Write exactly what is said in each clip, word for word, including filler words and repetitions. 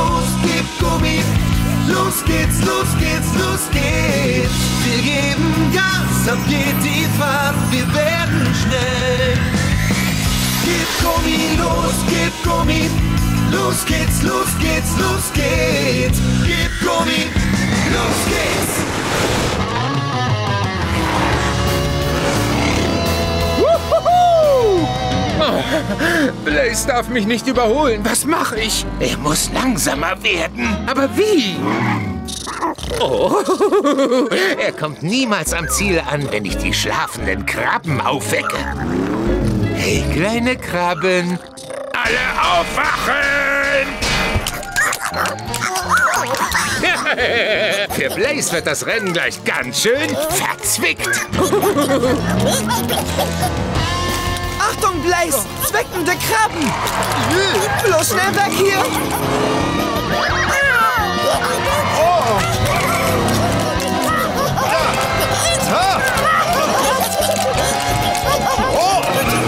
los, gib Gummi. Los geht's, los geht's, los geht's. Wir geben Gas, ab geht die Fahrt, wir werden schnell. Gib Gummi, los, gib Gummi. Los geht's, los geht's, los geht's. Gib Gummi, los geht's. Oh, Blaze darf mich nicht überholen. Was mache ich? Er muss langsamer werden. Aber wie? Oh, er kommt niemals am Ziel an, wenn ich die schlafenden Krabben aufwecke. Hey, kleine Krabben. Alle aufwachen! Für Blaze wird das Rennen gleich ganz schön verzwickt. Achtung, Blaze! Zwickende Krabben! Bloß schnell weg hier! Oh! Ah! Oh!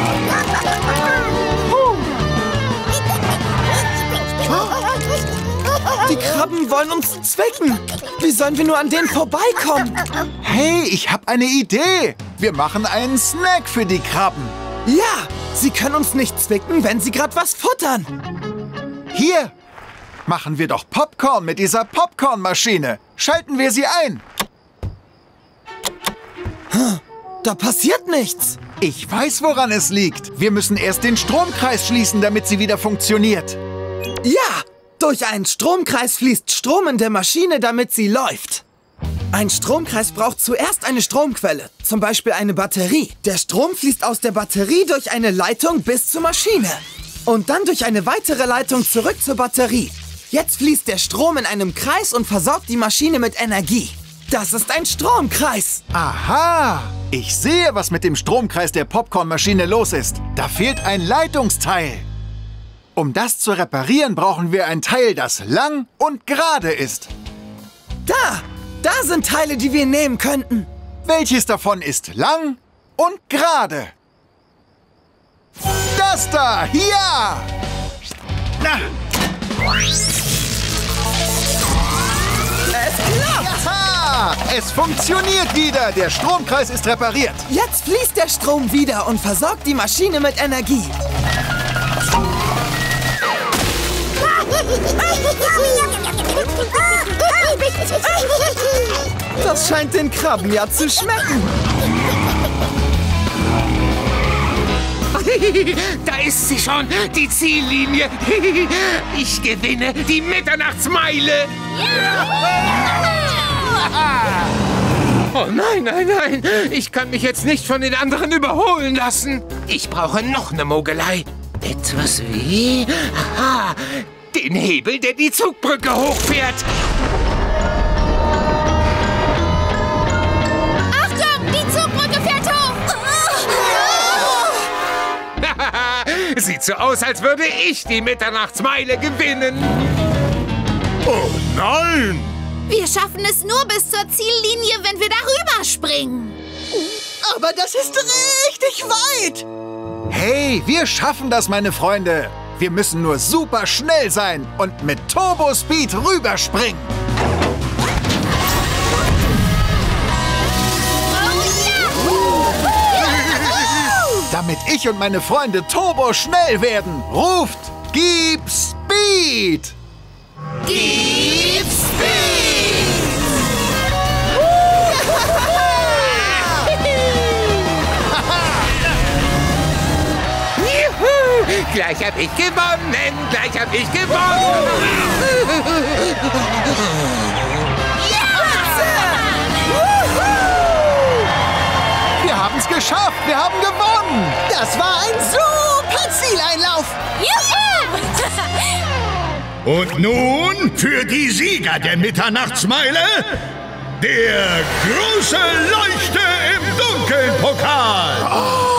Die Krabben wollen uns zwicken! Wie sollen wir nur an denen vorbeikommen? Hey, ich habe eine Idee! Wir machen einen Snack für die Krabben. Ja, sie können uns nicht zwicken, wenn sie gerade was futtern. Hier, machen wir doch Popcorn mit dieser Popcornmaschine. Schalten wir sie ein. Da passiert nichts. Ich weiß, woran es liegt. Wir müssen erst den Stromkreis schließen, damit sie wieder funktioniert. Ja, durch einen Stromkreis fließt Strom in der Maschine, damit sie läuft. Ein Stromkreis braucht zuerst eine Stromquelle, zum Beispiel eine Batterie. Der Strom fließt aus der Batterie durch eine Leitung bis zur Maschine. Und dann durch eine weitere Leitung zurück zur Batterie. Jetzt fließt der Strom in einem Kreis und versorgt die Maschine mit Energie. Das ist ein Stromkreis. Aha! Ich sehe, was mit dem Stromkreis der Popcornmaschine los ist. Da fehlt ein Leitungsteil. Um das zu reparieren, brauchen wir ein Teil, das lang und gerade ist. Da! Da sind Teile, die wir nehmen könnten. Welches davon ist lang und gerade? Das da! Ja! Na! Es klappt! Aha! Es funktioniert wieder! Der Stromkreis ist repariert. Jetzt fließt der Strom wieder und versorgt die Maschine mit Energie. Das scheint den Krabben ja zu schmecken. Da ist sie schon, die Ziellinie. Ich gewinne die Mitternachtsmeile. Oh nein, nein, nein. Ich kann mich jetzt nicht von den anderen überholen lassen. Ich brauche noch eine Mogelei. Etwas wie... Aha, den Hebel, der die Zugbrücke hochfährt. Achtung, die Zugbrücke fährt hoch. Sieht so aus, als würde ich die Mitternachtsmeile gewinnen. Oh nein! Wir schaffen es nur bis zur Ziellinie, wenn wir darüber springen. Aber das ist richtig weit. Hey, wir schaffen das, meine Freunde. Wir müssen nur super schnell sein und mit Turbo Speed rüberspringen. Damit ich und meine Freunde turbo schnell werden, ruft Gib Speed! Gib Speed! Juhu! Gleich hab ich gewonnen! Gleich hab ich gewonnen! Wir haben es geschafft! Wir haben gewonnen! Das war ein super Zieleinlauf. Juhu! Und nun für die Sieger der Mitternachtsmeile, der große Leuchte im Dunkeln-Pokal. Oh.